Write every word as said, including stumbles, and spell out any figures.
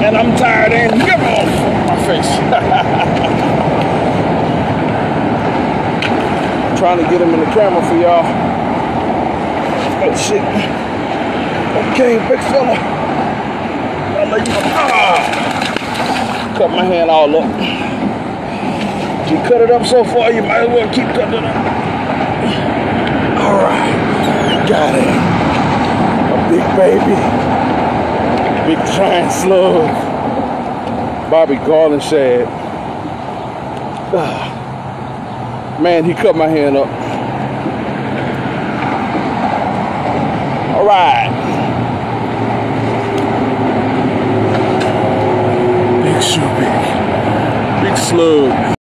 and I'm tired and get off my face. Trying to get him in the camera for y'all. Oh shit. Okay, big fella. I'll let you know. Ah! Cut my hand all up. You cut it up so far, you might as well keep cutting it up. Alright. Got it. A big baby. Big giant slug. Bobby Garland shad. Ah. Man, he cut my hand up. All right. Big Choupic. Big slug.